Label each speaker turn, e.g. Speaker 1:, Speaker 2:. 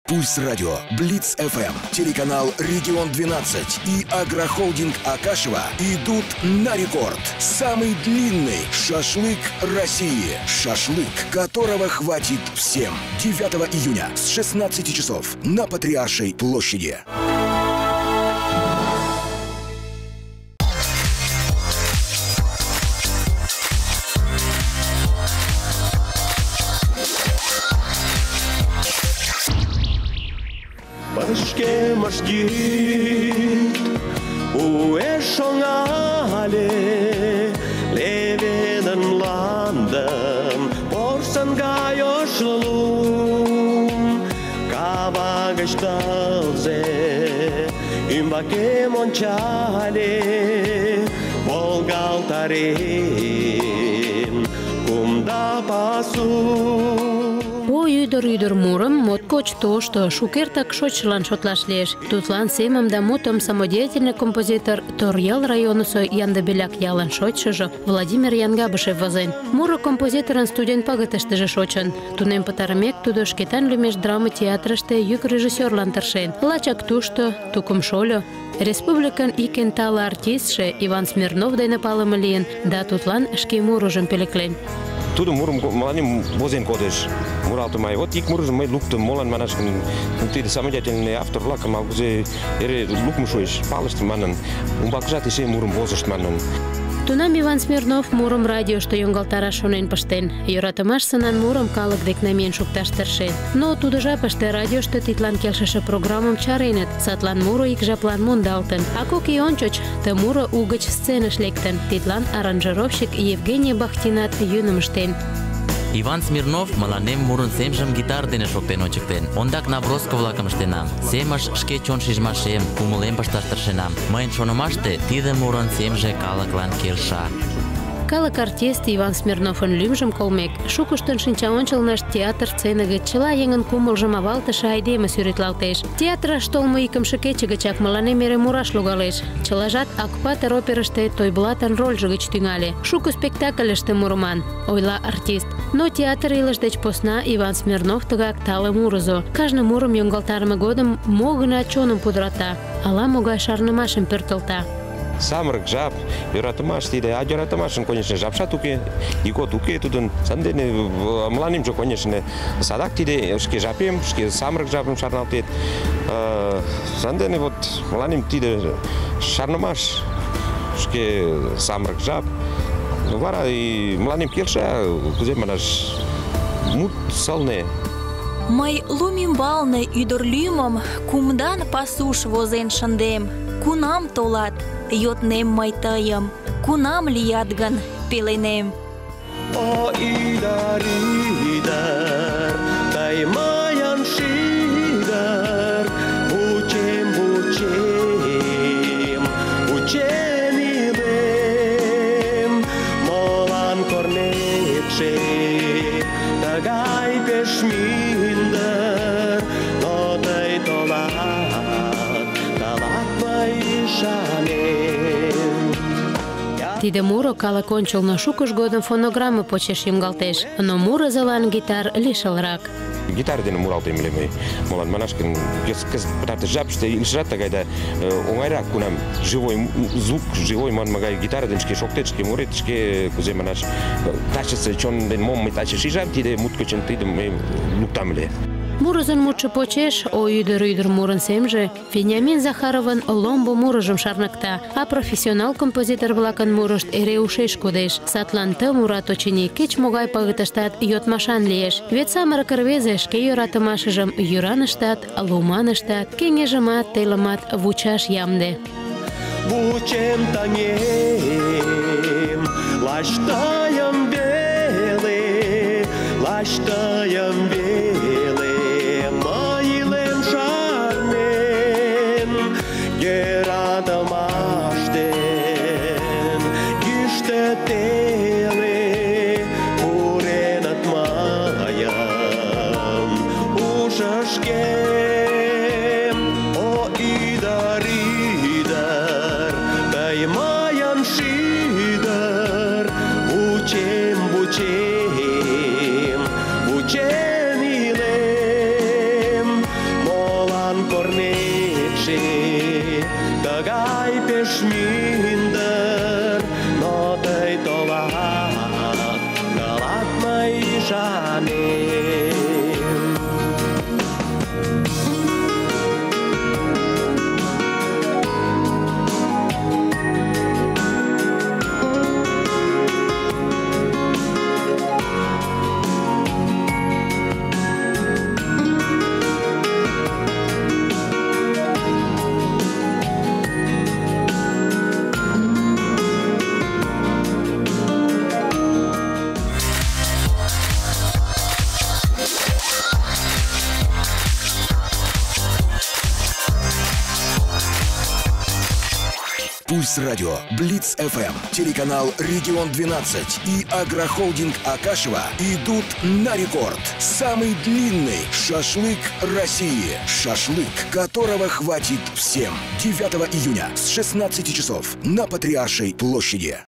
Speaker 1: Пульс радио, Блиц ФМ, телеканал Регион 12 и агрохолдинг Акашева идут на рекорд. Самый длинный шашлык России. Шашлык, которого хватит всем. 9 июня с 16 часов на Патриаршей площади.
Speaker 2: Başke maşgit u eşongale leveden landam borsan gayoşlum kavagashtalze imbake monchale volgaltarin kumda pasu.
Speaker 3: О ӱдыр мурым моткоч тошто, шукертак шочшылан шотлаш лиеш. Тудлан семым да мутым самодеятельный композитор Торъял районысо Яндыбеляк ялын шочшыжо Владимир Янгабышев возен. Муро композиторын студент пагытыштыже шочын. Тунем пытарымек тудо шкетан лӱмеш драма театрыште йӱк режиссёрлан тыршен. Лачак тушто тукым шольо, республикын ик эн тале артистше Иван Смирнов дене палыме лийын да тудлан шке мурыжым пӧлеклен.
Speaker 4: Тудо мурым мыланем возен кодеш. Муралтымай. Вот ик мурыжым мый луктым, молан манаш гын, тиде самодеятельный автор-влакым алгызе эре лукмо шуэш, палышт манын, умбакыжат эше мурым возышт манын.
Speaker 3: Тунам Иван Смирнов мурым радиошто йоҥгалтараш шонен пыштен. Йӧратымаш сынан мурым калык дек намиен шукташ тыршен. Но тудо жапыште радиошто тидлан келшыше программым чареныт, садлан муро ик жаплан мондалтын. А кок ий ончыч ты муро угыч сценыш лектын. Тидлан аранжировщик Евгений Бахтинат йӧным ыштен.
Speaker 5: Иван Смирнов мыланем мурын семжым гитар дене шоктен ончыктен. Ондак наброско-влакым ыштенам. Семыш шке чон шижмашем, кумылем пышташ тыршенам. Мыйын шонымаште тиде мурын семже калыклан келша.
Speaker 3: Калык артист Иван Смирновын лӱмжым колмек, шукыштын шинча ончылнышт театр сцене гыч чыла еҥын кумылжым авалтыше айдеме сӱретлалтеш. Театрыш толмо икымше кече гычак мыланем эре мураш логалеш. Чылажат Акпатыр оперыште Тойблатын рольжо гыч тӱҥале. Шуко спектакльыште мурыман, ойла артист. Но театр илыш деч посна Иван Смирнов тыгак тале мурызо. Кажне мурым йоҥгалтарыме годым мо-гынат чоным пудрата, ала-могай шарнымашым пӧртылта.
Speaker 4: Самырык жап, йӧратымаш тиде, а йӧратымашын, конечно, жапшат уке, ийгот уке тудын. Сандене мыланемже, конечно, садак тиде шке жапем, шке самырык жапым шарналтет. Сандене вот мыланем тиде шарнымаш, шке самырык жап. Вара и мыланем келша, кузе манаш, мут сылне.
Speaker 6: Мый лум ӱмбалне ӱдыр лӱмым кумдан пасуш возен шындем. Кунам толат, йоднем мый тыйым, кунам лият гын пеленем.
Speaker 2: О ӱдыр, ӱдыр, тый мыйын шӱдыр, вучем, вучем, вучен илем. Молан корнетше тыгай пеш мӱндыр, но тый толат, талат мый ӱшанем.
Speaker 3: Тиде муро калык ончылно шукыж годым фонограмма почеш йоҥгалтеш, но мурызылан гитар лишылрак.
Speaker 4: Гитар дене муралтем ыле мый. Молан манаш гын, кызыт пытартыш жапыште илышыжат тыгайда оҥайрак, кунам живой звук, живой манме гай гитара дене шке шоктет, шке мурет, шке кузе манаш тачысе чон дене мом мый таче шижам, тиде мут гычын тидым мый луктам ыле.
Speaker 3: Мурызын мутшо почеш «О ӱдыр, мурын семже Вениамин Захаровын «Ломбо» мурыжым шарныкта, а профессионал композитор-влакын мурышт эре ушеш кодеш. Садлан ты мурат, очыни, кеч-могай пагытыштат йодмашан лиеш. Вет самырык рвезе шке йӧратымашыжым йӱраныштат, луманыштат, кеҥежымат, телымат вучаш ямде.
Speaker 2: Вучем таҥем, лач тыйым веле, лач тыйым веле. Мый илем шарнен, йӧратымаштен, йӱштӧ теле пуреныт мыйын ушышкем. О ӱдыр, ӱдыр, тый мыйын шӱдыр, вучем, вучем, вучен kornitsi, tagai pesminder, no tei tolat, kalat mai janim.
Speaker 1: Пульс радио, Блиц ФМ, телеканал Регион 12 и Агрохолдинг Акашева идут на рекорд. Самый длинный шашлык России. Шашлык, которого хватит всем. 9 июня с 16 часов на Патриаршей площади.